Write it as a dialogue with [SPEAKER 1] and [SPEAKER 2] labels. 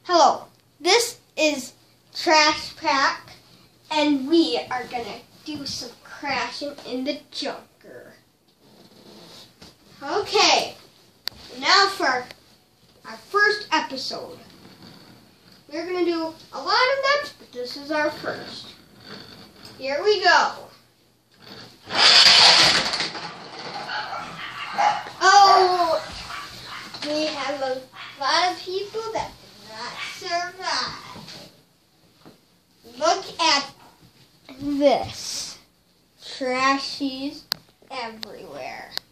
[SPEAKER 1] Hello, this is Trash Pack, and we are going to do some crashing in the junker. Okay, now for our first episode. We're going to do a lot of them, but this is our first. Here we go. Oh, we have a lot of people that did not survive. Look at this. Trashies everywhere.